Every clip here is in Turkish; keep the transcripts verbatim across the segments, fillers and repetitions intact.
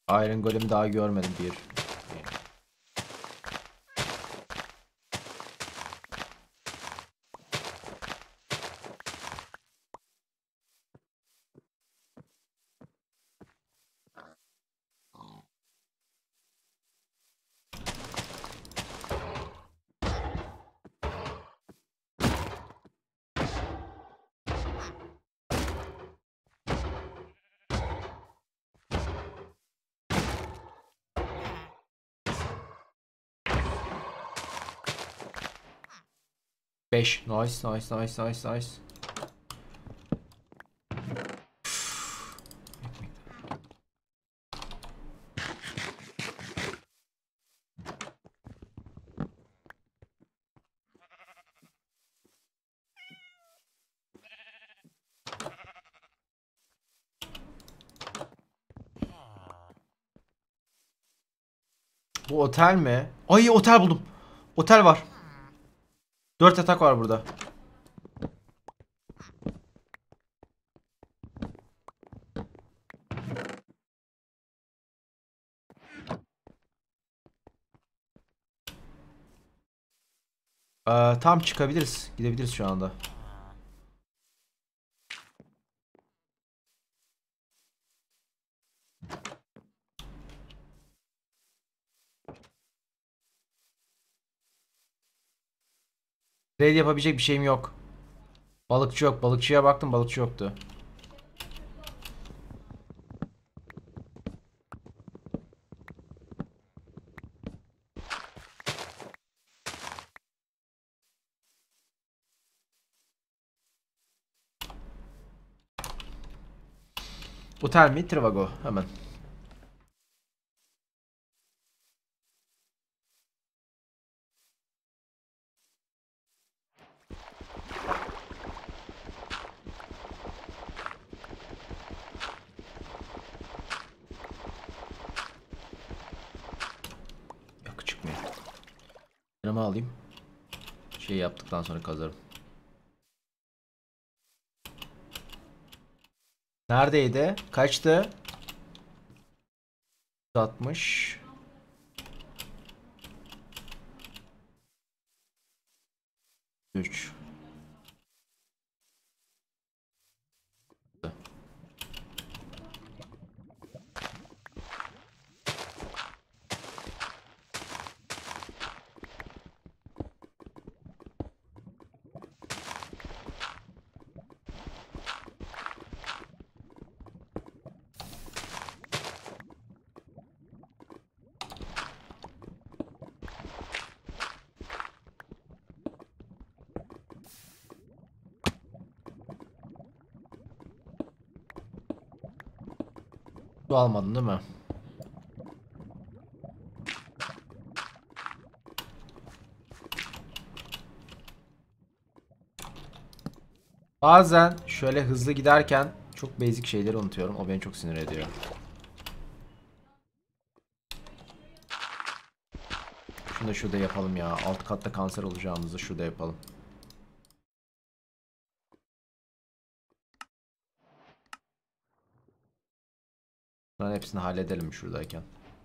Iron Golem'i daha görmedim bir. beş. Nice, nice, nice, nice, nice. Bu otel mi? Ay, otel buldum. Otel var. Dört yatak var burada. Ee, tam çıkabiliriz. Gidebiliriz şu anda. Raid yapabilecek bir şeyim yok. Balıkçı yok. Balıkçıya baktım, balıkçı yoktu. Otel mi? Trivago. Hemen. Yok, çıkmıyor. Yanıma alayım. Şey yaptıktan sonra kazarım. Neredeydi? Kaçtı? altmış. üç. Su almadın değil mi? Bazen şöyle hızlı giderken çok basic şeyleri unutuyorum. O beni çok sinir ediyor. Şunu da şurada yapalım ya. Alt katta kanser olacağımızı şurada yapalım. Bunların hepsini halledelim şuradayken.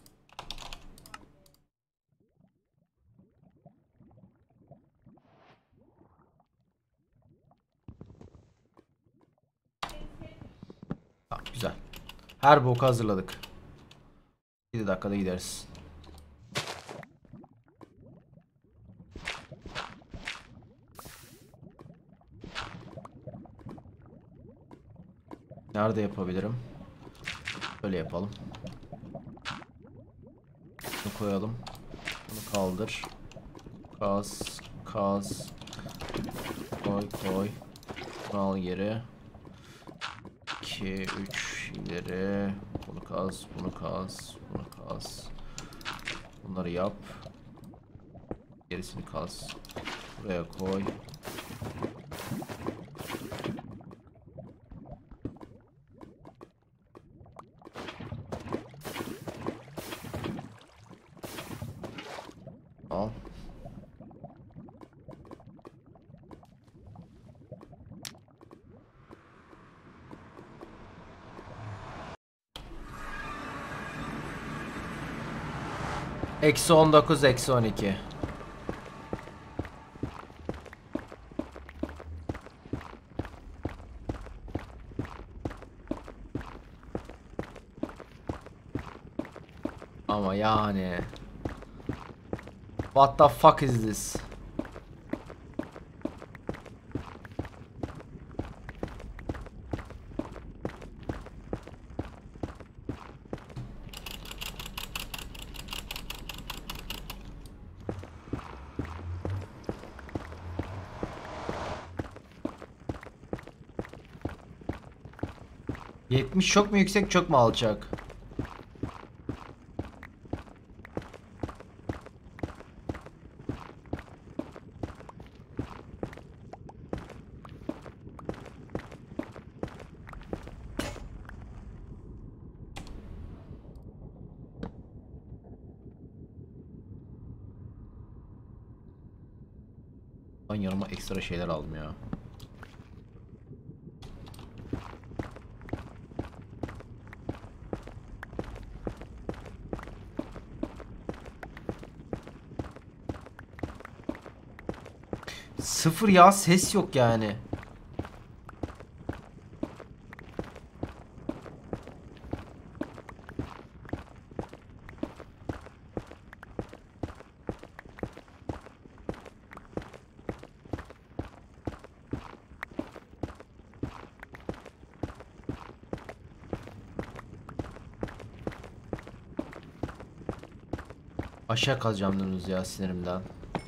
Tamam, güzel. Her boku hazırladık. yedi dakikada gideriz. Nerede yapabilirim? Böyle yapalım. Bunu koyalım. Bunu kaldır. Kaz. Kaz. Koy koy. Bunu al geri. iki, üç ileri. Bunu kaz. Bunu kaz. Bunu kaz. Bunları yap. Gerisini kaz. Buraya koy. Al. Eksi on dokuz, eksi on iki. Ama yani. What the fuck is this? yetmiş çok mu yüksek, çok mu alçak? Ben yanıma ekstra şeyler aldım ya. Sıfır ya, ses yok yani. Aşağı kalacağım dönüz ya sinirimden.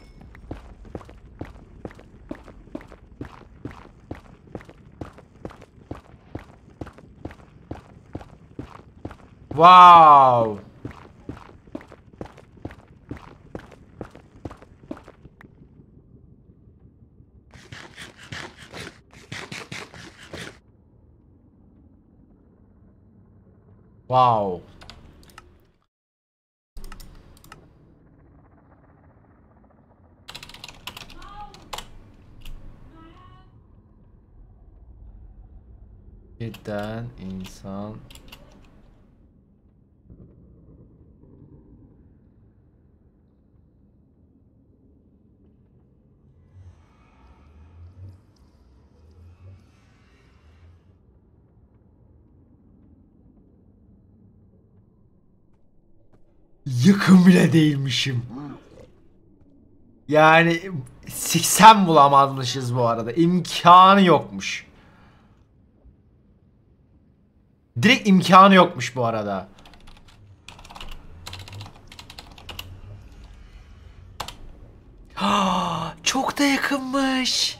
Wow. Wow. Birden insan. Yakın bile değilmişim. Yani seksen bulamazmışız bu arada. İmkanı yokmuş. Direkt imkanı yokmuş bu arada. Çok da yakınmış.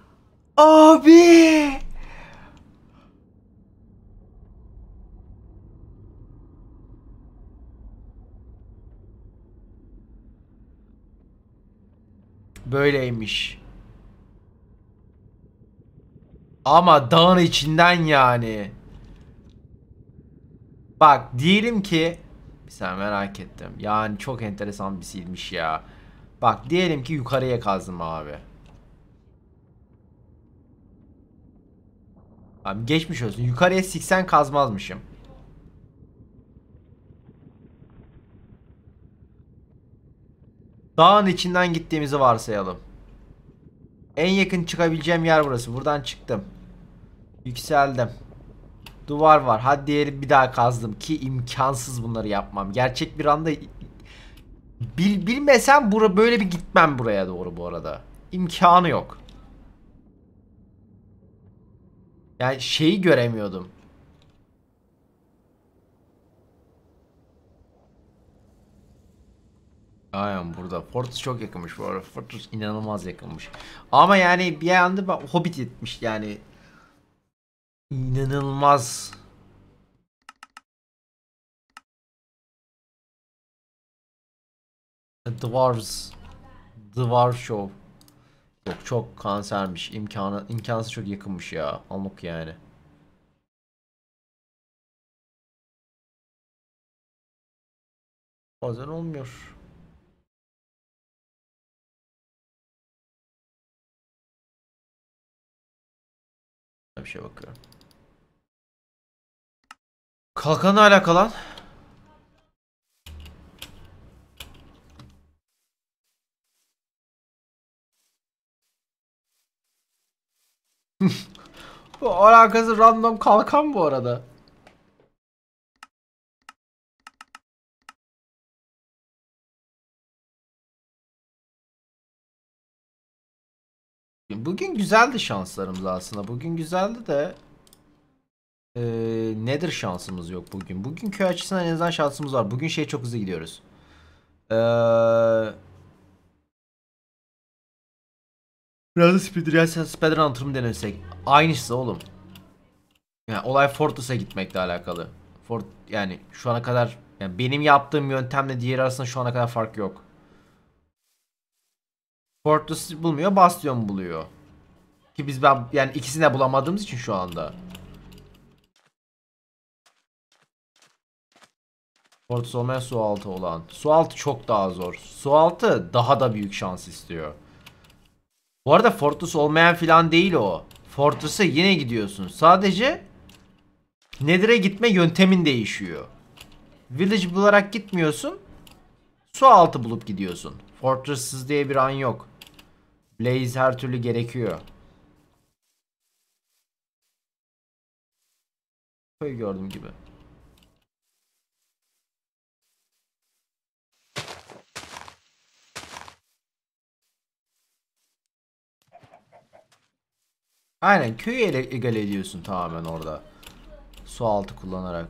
Abi. Böyleymiş. Ama dağın içinden yani. Bak diyelim ki, sen merak ettim. Yani çok enteresan bir silmiş ya. Bak diyelim ki yukarıya kazdım abi. Abi geçmiş olsun. Yukarıya seksen kazmazmışım. Dağın içinden gittiğimizi varsayalım. En yakın çıkabileceğim yer burası. Buradan çıktım. Yükseldim. Duvar var. Hadi diyelim bir daha kazdım ki imkansız bunları yapmam. Gerçek bir anda bil, bilmesem bura böyle bir gitmem buraya doğru bu arada. İmkanı yok. Yani şeyi göremiyordum. Aynen burada. Fortress çok yakınmış bu arada. Fortress inanılmaz yakınmış. Ama yani bir anda ben Hobbit etmiş yani. İnanılmaz. Dwarves. Dwarf Show. Yok çok kansermiş. İmkanı, imkansız çok yakınmış ya. Amuk yani. Bazen olmuyor. Bir şey bakıyorum. Kalkanla alakalı lan. Bu alakası random kalkan bu arada. Bugün güzeldi şanslarımız aslında. Bugün güzeldi de ee, nedir şansımız yok bugün. Bugün köy açısından en azından şansımız var. Bugün şey çok hızlı gidiyoruz. Eee Biraz da speedrun, speedrun antrenörü denesek. Aynısı oğlum. Yani olay Fortress'a gitmekle alakalı. Fort yani şu ana kadar yani benim yaptığım yöntemle diğeri arasında şu ana kadar fark yok. Fortress bulmuyor, Bastion buluyor. Ki biz ben yani ikisini de bulamadığımız için şu anda. Fortress olmayan su altı olan. Su altı çok daha zor. Su altı daha da büyük şans istiyor. Bu arada Fortress olmayan filan değil o. Fortress'a yine gidiyorsun. Sadece Nether'e gitme yöntemin değişiyor. Village bularak gitmiyorsun. Su altı bulup gidiyorsun. Fortress'sız diye bir an yok. Blaze her türlü gerekiyor. Köy gördüm gibi. Aynen köyü ele egale ediyorsun tamamen orada. Su altı kullanarak.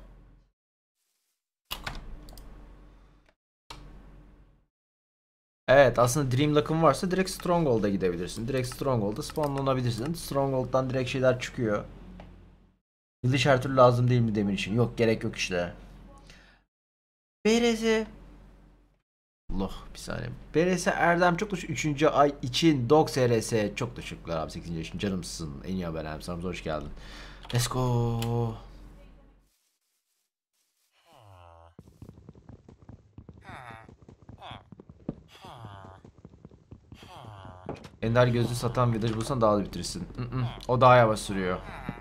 Evet aslında Dream Luck'ın varsa direkt Stronghold'a gidebilirsin. Direkt Stronghold'da spawnlanabilirsin. Stronghold'dan direkt şeyler çıkıyor. Village her türlü lazım değil mi demir için? Yok gerek yok işte. B R S Allah bir saniye. B R S Erdem çok teşekkür. üçüncü ay için Dog S R S çok teşekkürler abi. sekizinci yaşın canımsın. En iyi haber abi. Sana hoş geldin. Let's go. Ender gözlü satan village bulsan daha da bitirirsin. Mm-mm. O daha yavaş sürüyor.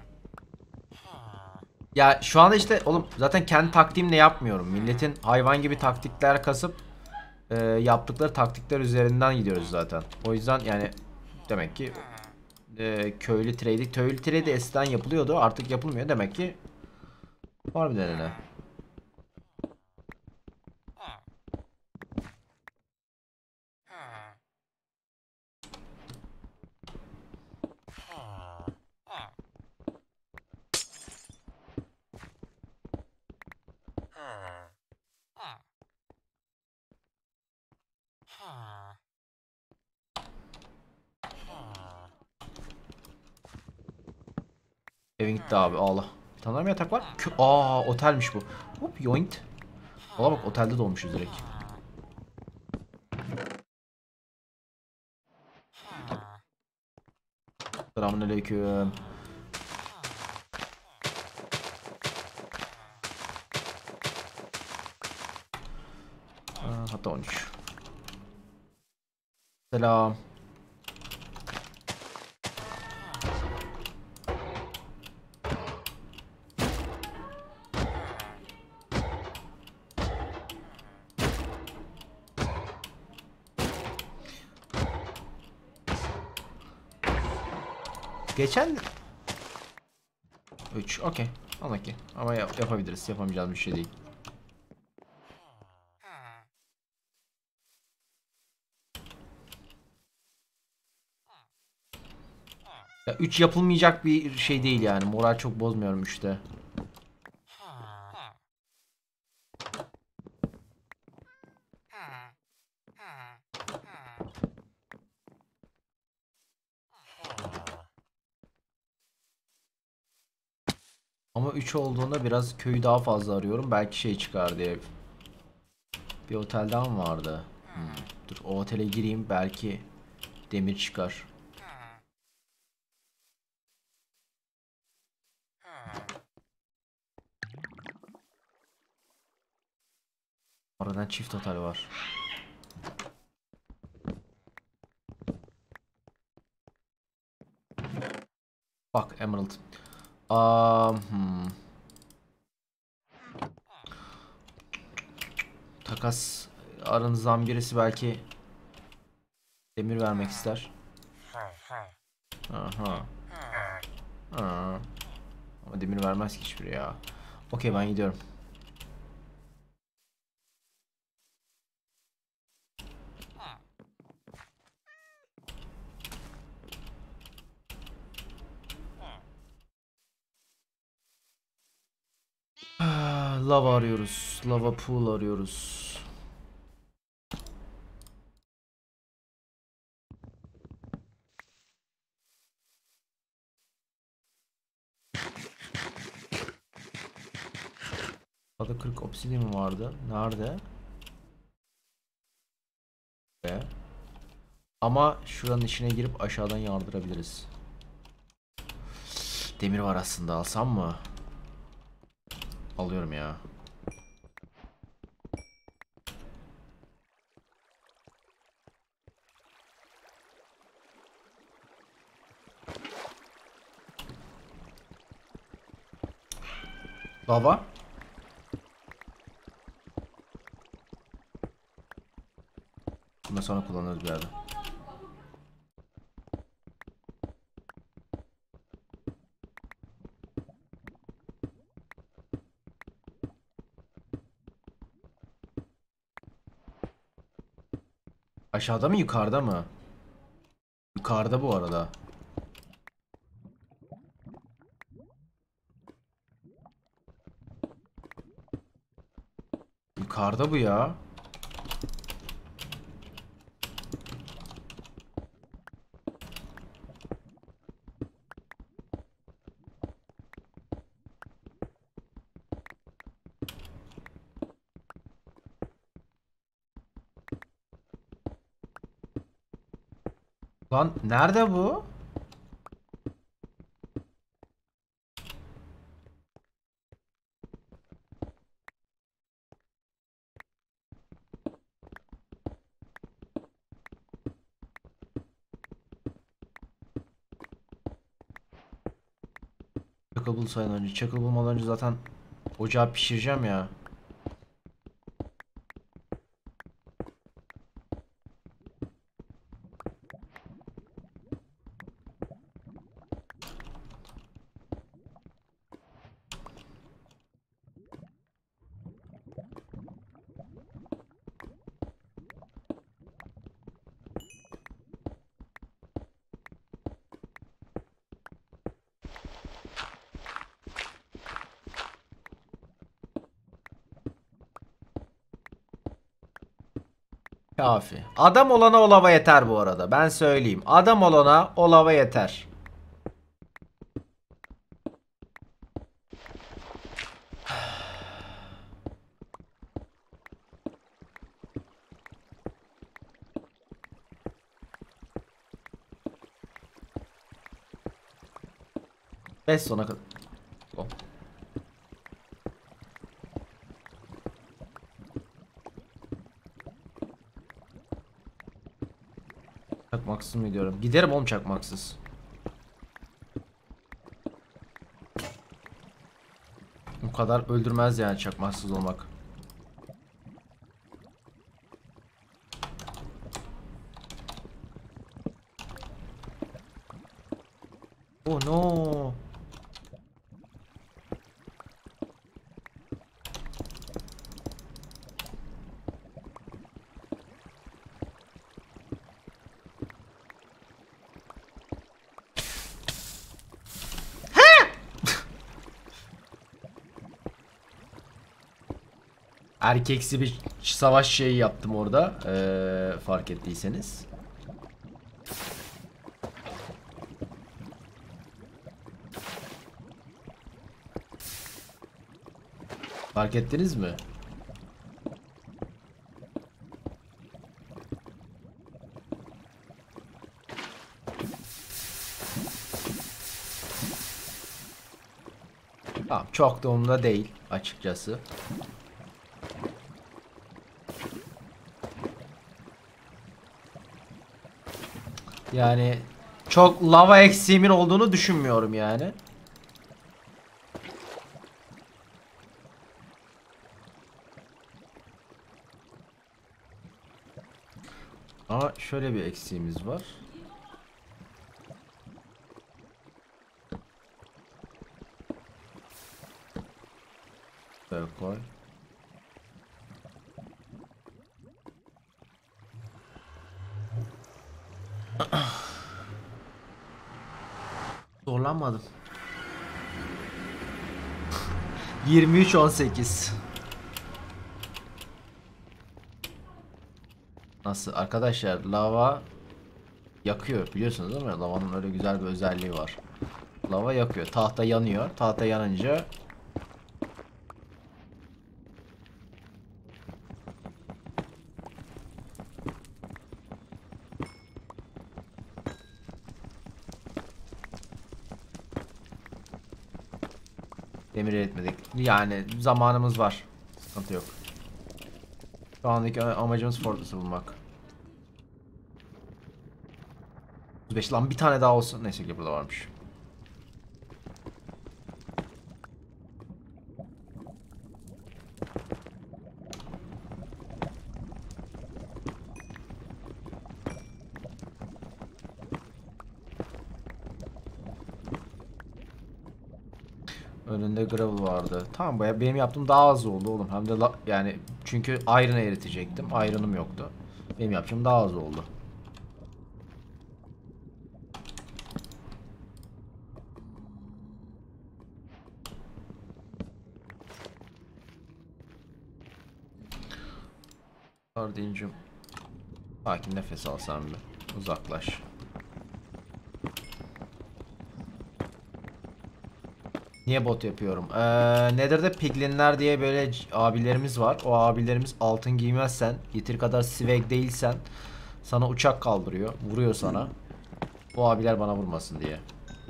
Ya şu anda işte oğlum zaten kendi taktiğimle yapmıyorum. Milletin hayvan gibi taktikler kasıp e, yaptıkları taktikler üzerinden gidiyoruz zaten. O yüzden yani demek ki e, köylü trade, köylü trade eskiden yapılıyordu. Artık yapılmıyor. Demek ki var bir nedeni. Evin gitti abi ağla. Bir tane daha mı yatak var? Kö Aa otelmiş bu. Hop yoint. Valla bak otelde doğmuşuz direkt. Selamünaleyküm. Aa, hatta on üç. Selam. Geçen üç okey. Ama ki. Ama yap yapabiliriz. Yapamayacağımız bir şey değil. Ya üç yapılmayacak bir şey değil yani. Moral çok bozmuyorum üçte. Ama üç olduğunda biraz köyü daha fazla arıyorum. Belki şey çıkar diye. Bir otel daha mı vardı? Hmm. Dur o otele gireyim. Belki demir çıkar. Oradan çift otel var. Bak Emerald. Um, hmm. Takas aranızdan birisi belki demir vermek ister. Aha. Ha. Ama demir vermez ki hiçbiri ya. Okey, ben gidiyorum. Ah, lava arıyoruz. Lava pool arıyoruz. Burada kırk obsidian vardı. Nerede? Be. Ama şuranın içine girip aşağıdan yardırabiliriz. Demir var aslında, alsam mı? Alıyorum ya. Lava. Bunu sonra kullanırız bir yerde. Aşağıda mı, yukarıda mı? Yukarıda bu arada. Yukarıda bu ya. Lan nerede bu? Çakıl bulsaydın önce. Çakıl bulmadan önce zaten ocağı pişireceğim ya. Kafi. Adam olana o lava yeter bu arada. Ben söyleyeyim. Adam olana o lava yeter. beş sona kadar. Oh. Çakmaksız mı gidiyorum? Giderim oğlum çakmaksız. Bu kadar öldürmez yani çakmaksız olmak. Oh no. Erkeksi bir savaş şeyi yaptım orada. Ee, fark ettiyseniz. Fark ettiniz mi? Tamam, çok da umurumda değil açıkçası. Yani çok lava eksiğimin olduğunu düşünmüyorum yani. Ama şöyle bir eksiğimiz var. koy. Zorlanmadım. yirmi üç on sekiz. Nasıl arkadaşlar, lava yakıyor biliyorsunuz değil mi? Lavanın öyle güzel bir özelliği var. Lava yakıyor. Tahta yanıyor. Tahta yanınca demir eritmedik. Yani zamanımız var. Sıkıntı yok. Şu andaki amacımız Fortress'ı bulmak. otuz beş lan, bir tane daha olsun. Neyse ki burada varmış. Önünde gravel vardı. Tamam, baya benim yaptığım daha az oldu oğlum. Hem de la, yani çünkü iron'ı eritecektim. Iron'ım yoktu. Benim yaptığım daha az oldu. Kardencim, sakin nefes al sen bir. Uzaklaş. Niye bot yapıyorum? Ee, Nether'da piglinler diye böyle abilerimiz var. O abilerimiz altın giymezsen, yeteri kadar swag değilsen sana uçak kaldırıyor. Vuruyor sana. O abiler bana vurmasın diye.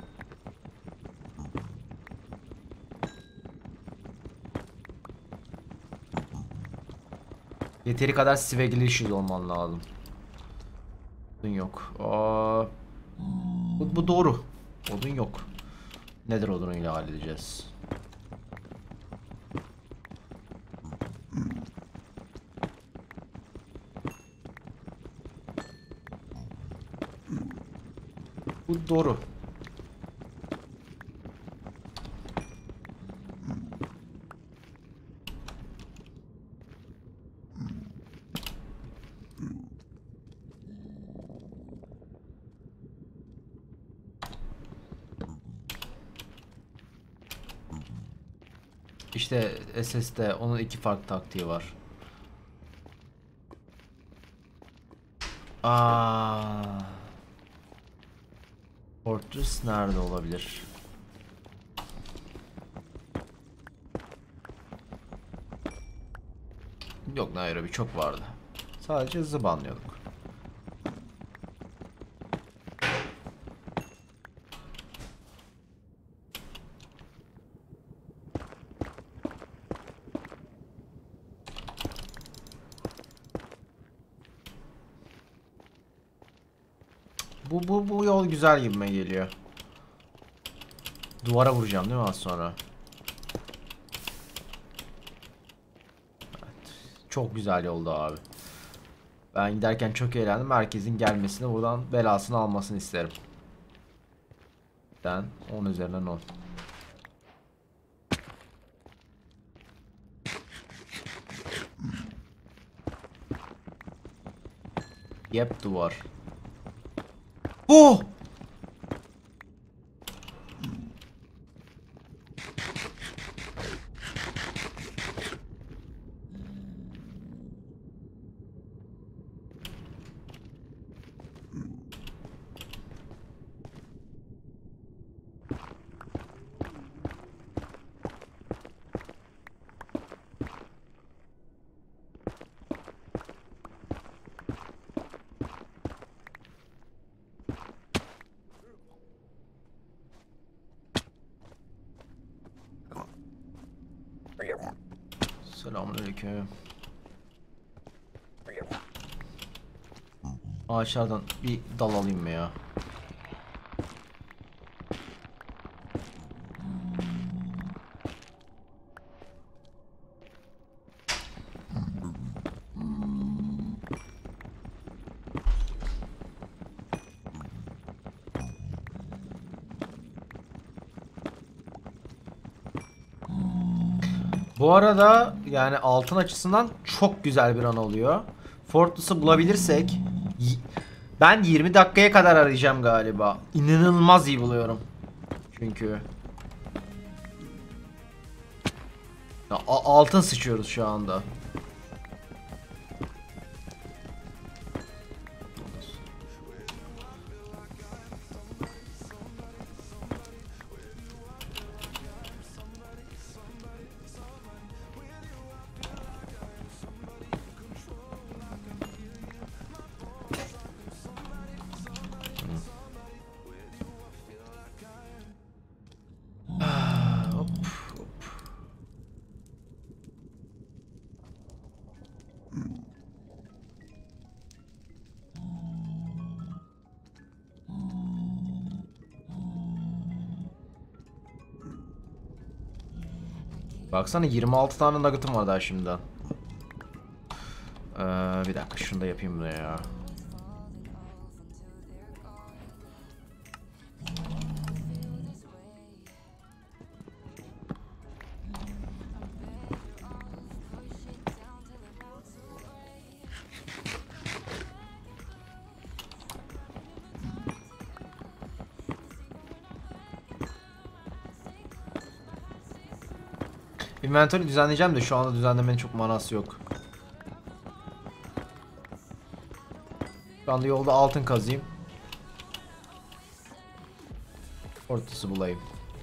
Yeteri kadar swag'li olman lazım. Odun yok. Aa, bu, bu doğru. Odun yok. Nedir odunuyla halledeceğiz? Bu doğru. İşte S S'de onun iki farklı taktiği var. Aa. Fortress nerede olabilir? Yok, Nairobi çok vardı. Sadece hızlı banlıyorduk. Bu, bu, bu yol güzel gibime geliyor. Duvara vuracağım değil mi az sonra? Evet. Çok güzel yoldu abi. Ben giderken çok eğlendim. Herkesin gelmesini, buradan belasını almasını isterim. Ben on üzerinden on. Yep, duvar. Oh! Selamünaleyküm. Ağaçlardan bir dal alayım mı ya? Bu arada yani altın açısından çok güzel bir an oluyor. Fortress'ı bulabilirsek ben yirmi dakikaya kadar arayacağım galiba. İnanılmaz iyi buluyorum. Çünkü ya, altın sıçıyoruz şu anda. Baksana yirmi altı tane nugget'ım var daha şimdiden. Ee, bir dakika şunu da yapayım buraya ya. Inventory düzenleyeceğim de şu anda düzenlemenin çok manası yok. Şu anda yolda altın kazayım. Ortası bulayım.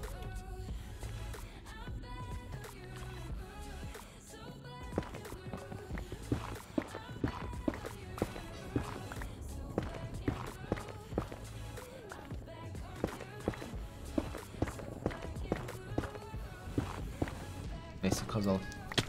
Neyse kazalım.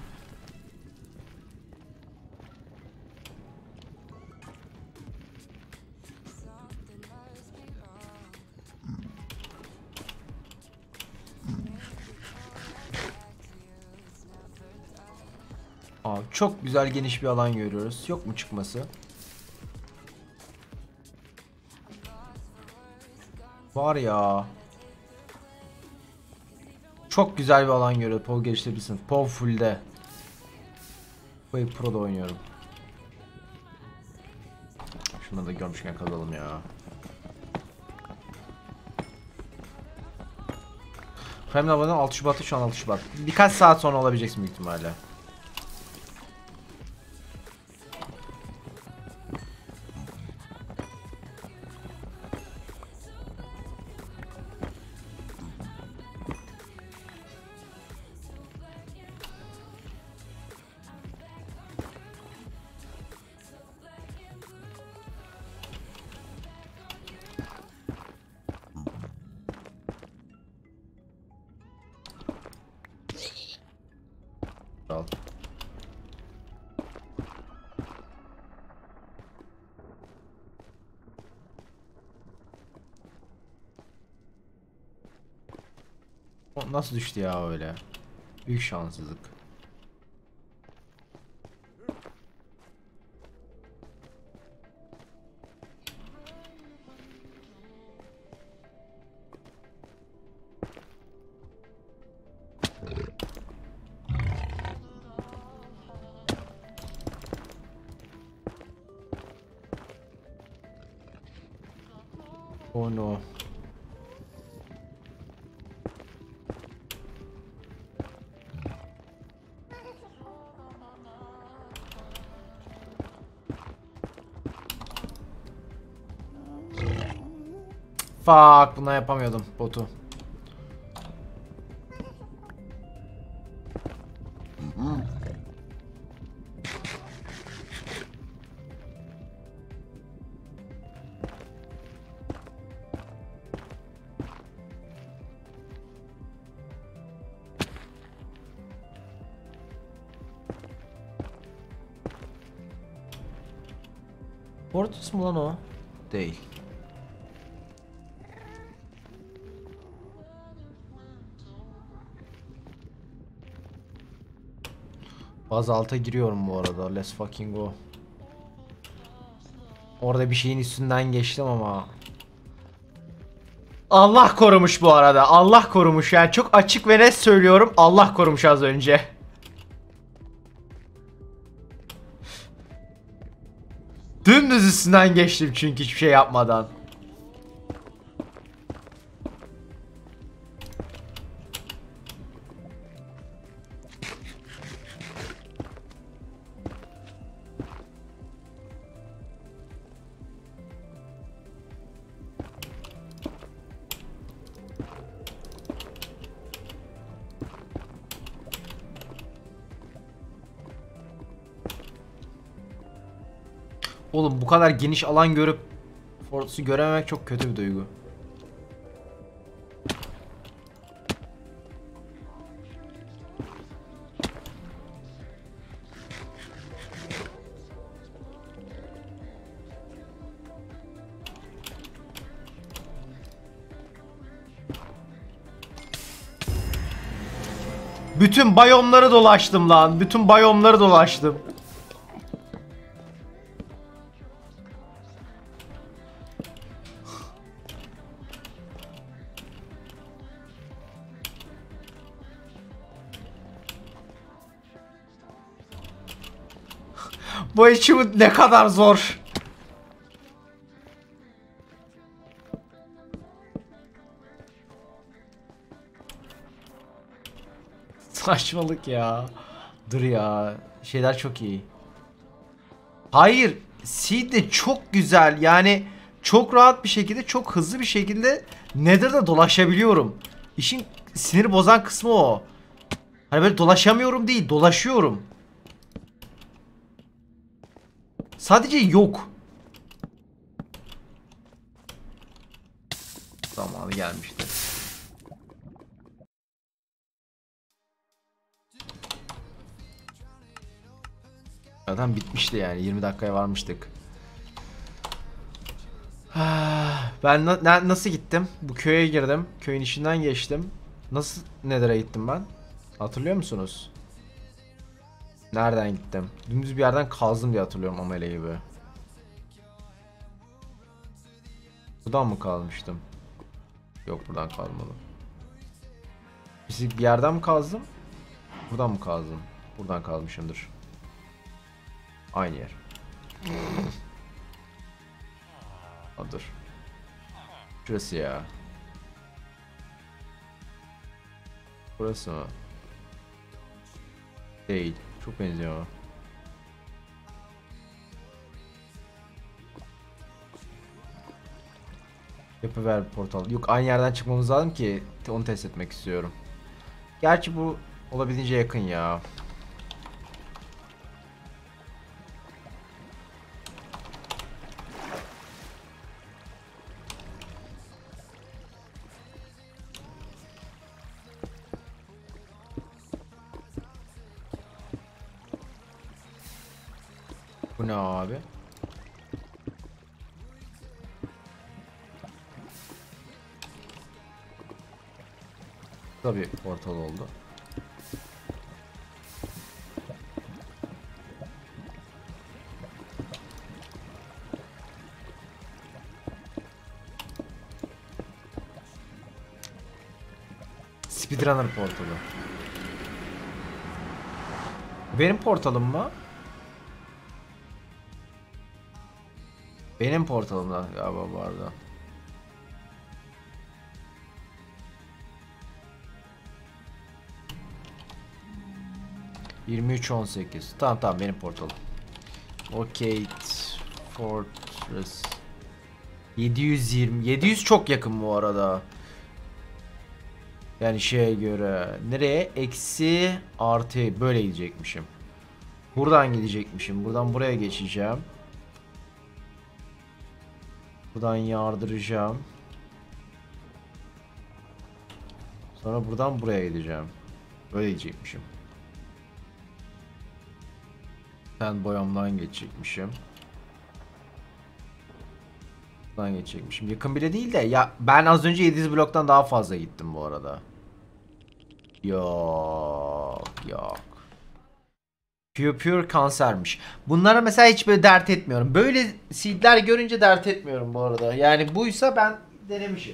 Abi çok güzel geniş bir alan görüyoruz. Yok mu çıkması? Var ya. Çok güzel bir alan görüyor. P O V geliştirebilirsin. P O V full'de. Bu Pro'da oynuyorum. Şunları da görmüşken kazalım ya. Prime Nava'dan altı Şubat'ta şu an altı Şubat. Birkaç saat sonra olabileceksin büyük ihtimalle. Al. O nasıl düştü ya öyle? Büyük şanssızlık. Oh no. Fuck, bundan yapamıyordum botu. Fortress mı lan o? Değil. Bazalta giriyorum bu arada. Let's fucking go. Orada bir şeyin üstünden geçtim ama. Allah korumuş bu arada. Allah korumuş yani çok açık ve net söylüyorum. Allah korumuş az önce. Dümdüz üstünden geçtim çünkü hiçbir şey yapmadan. Oğlum bu kadar geniş alan görüp Fortress'u görememek çok kötü bir duygu. Bütün bayomları dolaştım lan. Bütün bayomları dolaştım. Bu achievement ne kadar zor. Saçmalık ya. Dur ya. Şeyler çok iyi. Hayır. Seed de çok güzel. Yani çok rahat bir şekilde, çok hızlı bir şekilde Nether'da dolaşabiliyorum. İşin sinir bozan kısmı o. Hani böyle dolaşamıyorum değil, dolaşıyorum. Sadece yok. Zamanı gelmişti. Zaten bitmişti yani. yirmi dakikaya varmıştık. Ben na na nasıl gittim? Bu köye girdim. Köyün içinden geçtim. Nasıl Nether'a gittim ben? Hatırlıyor musunuz? Nereden gittim? Dümdüz bir yerden kazdım diye hatırlıyorum amele gibi. Buradan mı kalmıştım? Yok, buradan kalmadım. Bir yerden mi kazdım? Buradan mı kazdım? Buradan kalmışımdır. Aynı yer. Ha, dur. Şurası ya. Burası mı? Değil. Çok benziyor ama. Yapıver portal. Yok, aynı yerden çıkmamız lazım ki onu test etmek istiyorum. Gerçi bu olabildiğince yakın ya. Bu ne abi? Tabii portal oldu. Speedrunner portalı. Benim portalım mı? Benim portalımda galiba bu arada. yirmi üç on sekiz. Tamam tamam, benim portalım. Okay. Fortress. yedi yüz yirmi. yedi yüz çok yakın bu arada. Yani şeye göre. Nereye? Eksi artı. Böyle gidecekmişim. Buradan gidecekmişim. Buradan buraya geçeceğim. Buradan yardıracağım. Sonra buradan buraya gideceğim. Böyle gidecekmişim. Ben boyamdan geçecekmişim. Buradan geçecekmişim. Yakın bile değil de ya, ben az önce yedi yüz bloktan daha fazla gittim bu arada. Yok yok. Pure pure kansermiş. Bunlara mesela hiç böyle dert etmiyorum. Böyle seedler görünce dert etmiyorum bu arada. Yani buysa ben denemişim.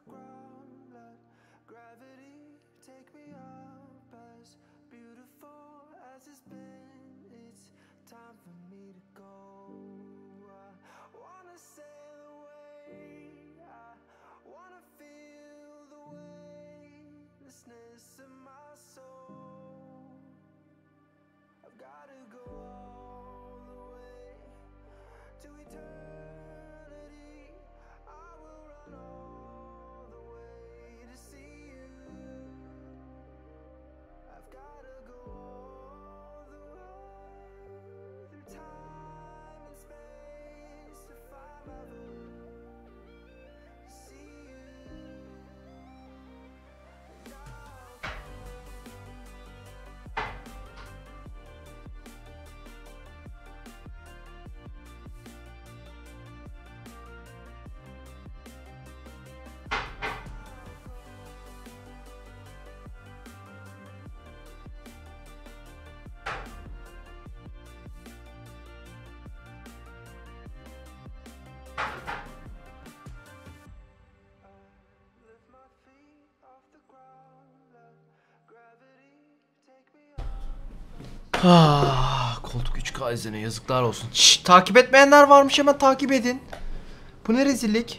Ah, koltuk üç K izlene yazıklar olsun. Şşş, takip etmeyenler varmış, hemen takip edin. Bu ne rezillik?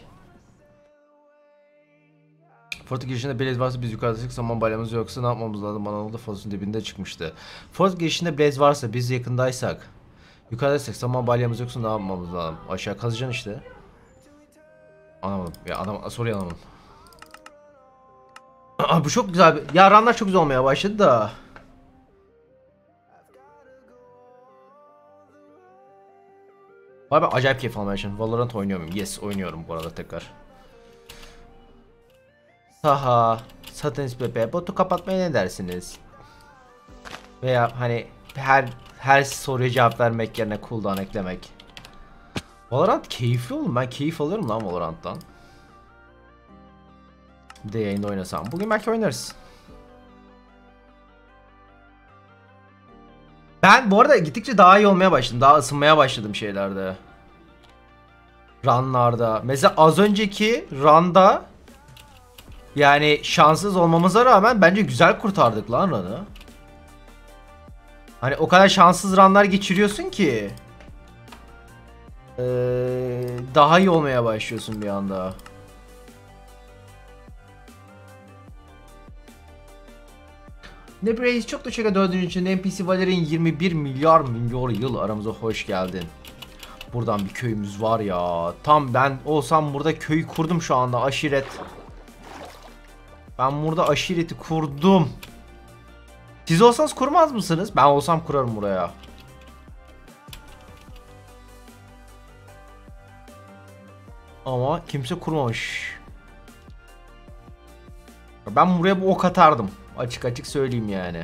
Fort girişinde Blaze varsa biz yukarıdaydık, zaman balyamız yoksa ne yapmamız lazım? Bana da Fort'un dibinde çıkmıştı. Fort girişinde Blaze varsa biz yakındaysak, yukarıdaysak, zaman balyamız yoksa ne yapmamız lazım? Aşağı kazacaksın işte. Anlamadım. Ya adam soruyu anlamadım. Aa, bu çok güzel bir... Ya runlar çok güzel olmaya başladı da. Abi acayip keyif almaya başladım. Valorant oynuyor muyum? Yes, oynuyorum bu arada tekrar. Saha, Satanic Pepe, botu kapatmaya ne dersiniz? Veya hani her her soruya cevap vermek yerine cooldown eklemek. Valorant keyifli oğlum, ben keyif alıyorum lan Valorant'tan. Bir de yayında oynasam. Bugün belki oynarız. Ben bu arada gittikçe daha iyi olmaya başladım. Daha ısınmaya başladım şeylerde. Runlarda. Mesela az önceki run'da yani şanssız olmamıza rağmen bence güzel kurtardık lan run'ı. Hani o kadar şanssız run'lar geçiriyorsun ki ee, daha iyi olmaya başlıyorsun bir anda. Ne Braze, çok teşekkür ederim için. N P C Valerian yirmi bir milyar milyon yıl aramıza hoş geldin. Buradan bir köyümüz var ya. Tam ben olsam burada köyü kurdum şu anda, aşiret. Ben burada aşireti kurdum. Siz olsanız kurmaz mısınız? Ben olsam kurarım buraya. Ama kimse kurmamış. Ben buraya bir ok atardım. Açık açık söyleyeyim yani.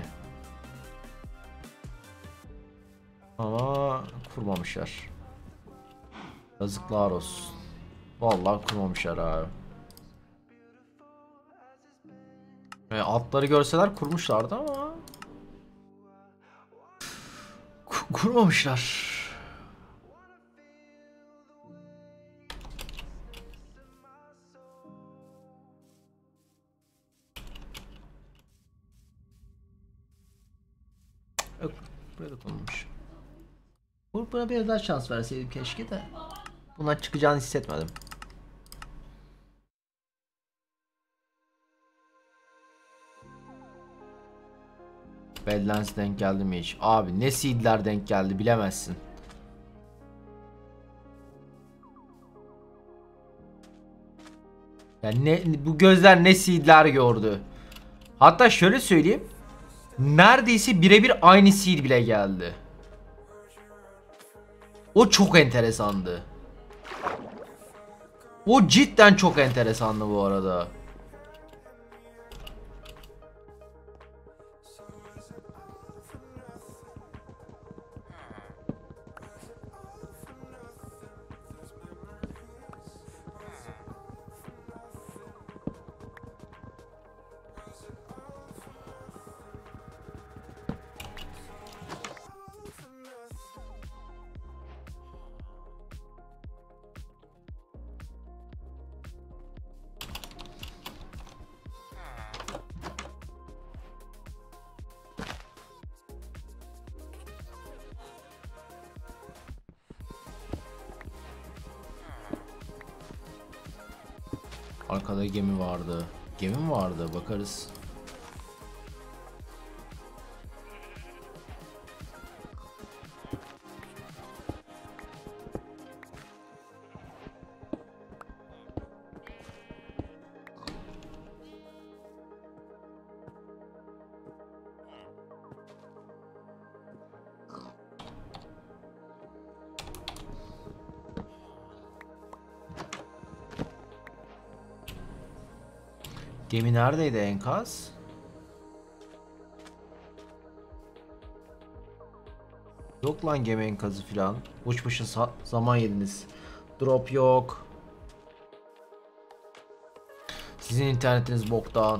Ama kurmamışlar. Yazıklar olsun. Vallahi kurmamışlar abi. E, altları görseler kurmuşlardı ama kurmamışlar. Yok, buraya da konulmuş. Buna biraz daha şans verseydim keşke de. Bundan çıkacağını hissetmedim. Badlands denk geldi mi hiç? Abi ne seedler denk geldi bilemezsin. Yani ne, bu gözler ne seedler gördü. Hatta şöyle söyleyeyim. Neredeyse birebir aynı seed bile geldi. O çok enteresandı. O cidden çok enteresandı bu arada. Arkada gemi vardı. Gemi mi vardı? Bakarız. Gemi neredeydi, enkaz? Yok lan gemi enkazı filan. Uçmuşun zaman yediniz. Drop yok. Sizin internetiniz boktan.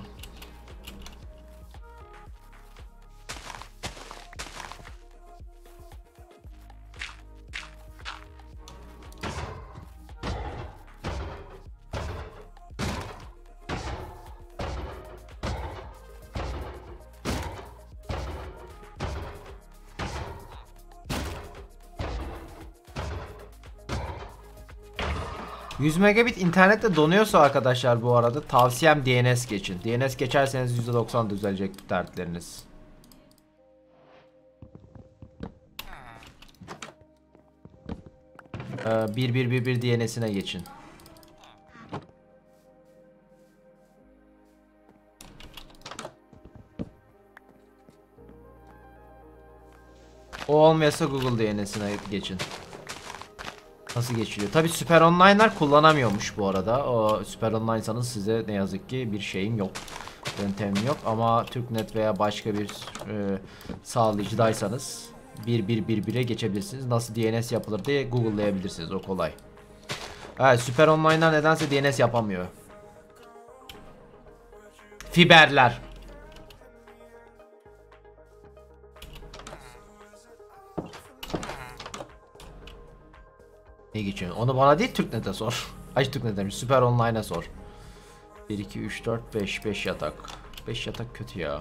yüz megabit internette donuyorsa arkadaşlar, bu arada tavsiyem D N S geçin. D N S geçerseniz yüzde doksan düzelecek dertleriniz. Ee, bir bir bir bir D N S'ine geçin. O olmayasa Google D N S'ine geçin. Nasıl geçiliyor? Tabi Süper Online'lar kullanamıyormuş bu arada. O Süper Online'sanız size ne yazık ki bir şeyim yok. Yöntemim yok ama Türknet veya başka bir e, sağlayıcıdaysanız bir bir bir bire geçebilirsiniz. Nasıl D N S yapılır diye Google'layabilirsiniz, o kolay. Evet, Süper Online'lar nedense D N S yapamıyor. Fiberler. Ne geçiyorsun? Onu bana değil, Türknet'e sor. Ay, Türknet demiş. Süper Online'a sor. bir iki üç dört beş beş yatak. beş yatak kötü ya.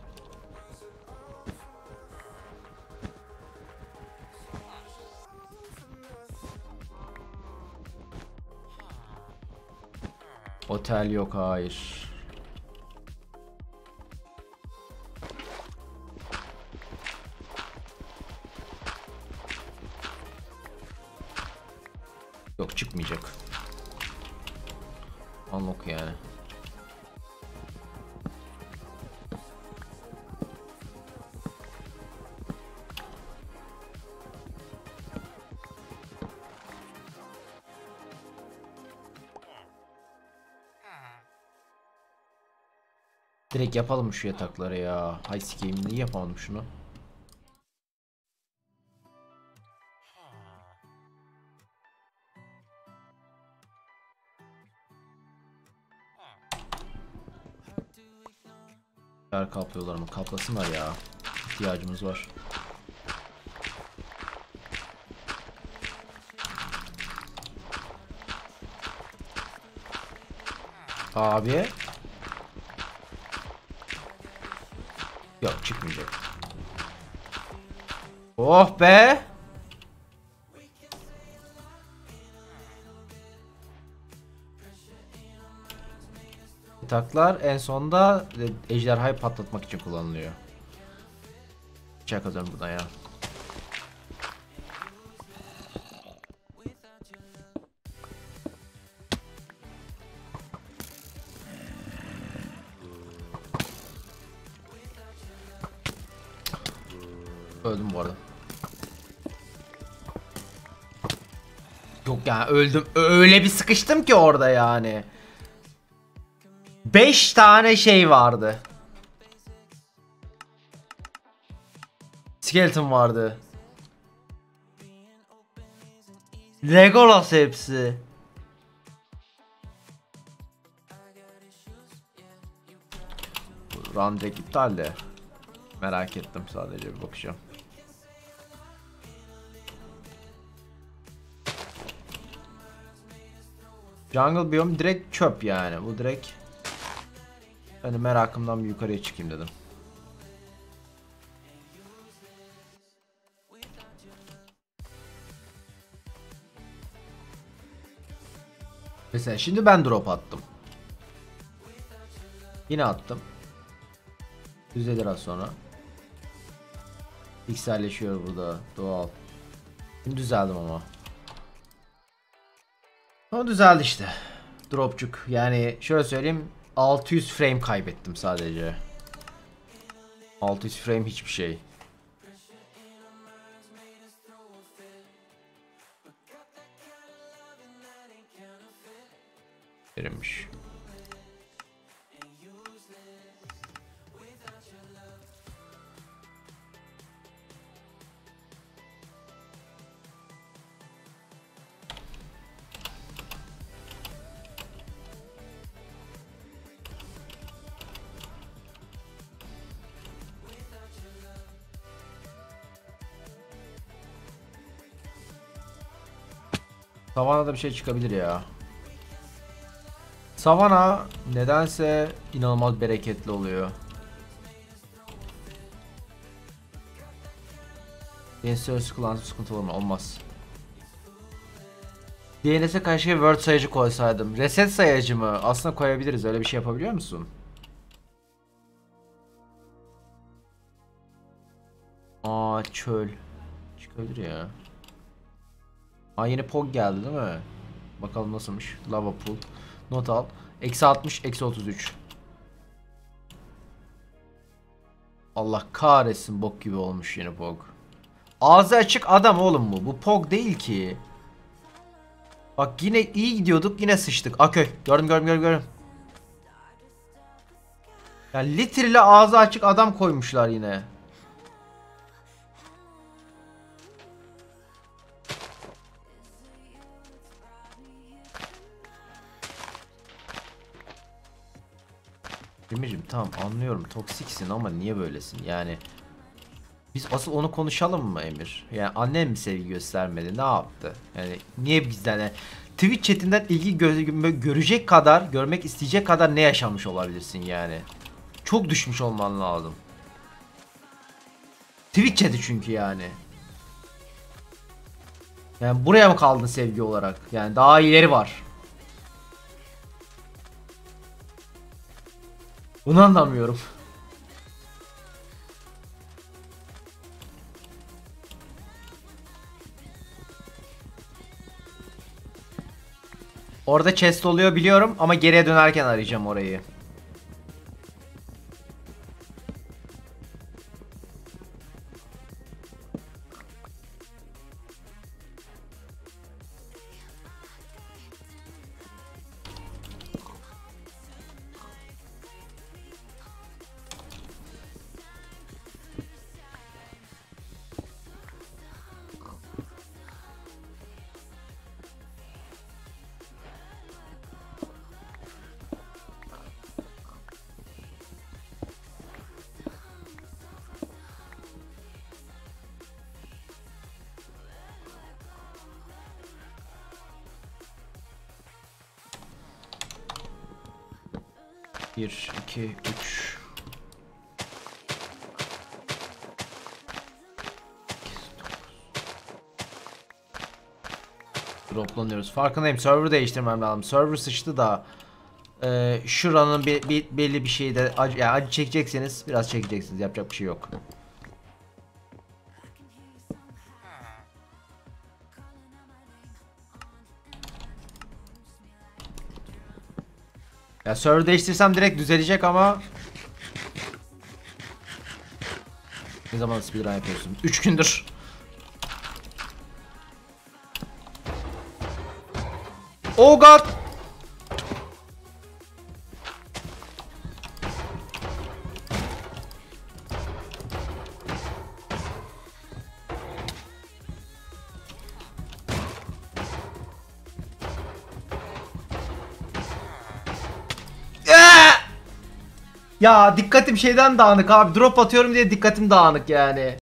Otel yok, hayır. Yok, çıkmayacak. Unlock yani. Direkt yapalım şu yatakları ya. Hay sikeyim, niye yapamadım şunu? Yer kaplıyorlar mı? Kaplasınlar ya. İhtiyacımız var. Abi. Yok, çıkmayacak. Oh be. Yataklar en sonda ejderhayı patlatmak için kullanılıyor. Çakacağım buradan ya. Öldüm bu arada. Yok yani, öldüm. Öyle bir sıkıştım ki orada yani. beş tane şey vardı. Skeleton vardı. Legolas hepsi. Run direkt iptal de. Merak ettim, sadece bir bakacağım. Jungle biome direkt çöp yani. Bu direkt, hani merakımdan bir yukarıya çıkayım dedim. Mesela şimdi ben drop attım. Yine attım. Düzelir az sonra. Pikselleşiyor burada. Doğal. Şimdi düzeldim ama. Ama düzeldi işte. Dropçuk. Yani şöyle söyleyeyim. altı yüz frame kaybettim sadece. altı yüz frame hiçbir şey. Verilmiş. Savanna'da bir şey çıkabilir ya. Savana nedense inanılmaz bereketli oluyor. D N S ölçüsü kullansam sıkıntı olur mu? Olmaz. D N S'e karşı word sayacı koysaydım. Reset sayacı mı? Aslında koyabiliriz. Öyle bir şey yapabiliyor musun? Aa, çöl. Çıkabilir ya. Aa, yeni P O G geldi değil mi? Bakalım nasılmış. Lava pool. Not al. Eksi altmış, eksi otuz üç. Allah kahretsin, bok gibi olmuş yeni P O G. Ağzı açık adam oğlum bu. Bu P O G değil ki. Bak yine iyi gidiyorduk, yine sıçtık. Aköy. Gördüm gördüm gördüm gördüm. Yani literally ağzı açık adam koymuşlar yine. Demircim tamam anlıyorum, toksiksin ama niye böylesin yani? Biz asıl onu konuşalım mı Emir? Yani annem mi sevgi göstermedi, ne yaptı? Yani niye bizden yani Twitch chatinden ilgi gö görecek kadar, görmek isteyecek kadar ne yaşamış olabilirsin yani? Çok düşmüş olman lazım. Twitch chat'i çünkü yani. Yani buraya mı kaldın sevgi olarak? Yani daha ileri var. Bunu anlamıyorum. Orada chest oluyor biliyorum ama geriye dönerken arayacağım orayı. bir, iki, üç. Droplanıyoruz. Farkındayım. Server değiştirmem lazım. Server sıçtı da e, şuranın bir, bir belli bir şeyi de acı, yani acı çekecekseniz biraz çekeceksiniz. Yapacak bir şey yok. Ya server değiştirsem direkt düzelecek ama ne zaman speedrun yapıyorsun? üç gündür. Oh god. Ya dikkatim şeyden dağınık abi. Drop atıyorum diye dikkatim dağınık yani.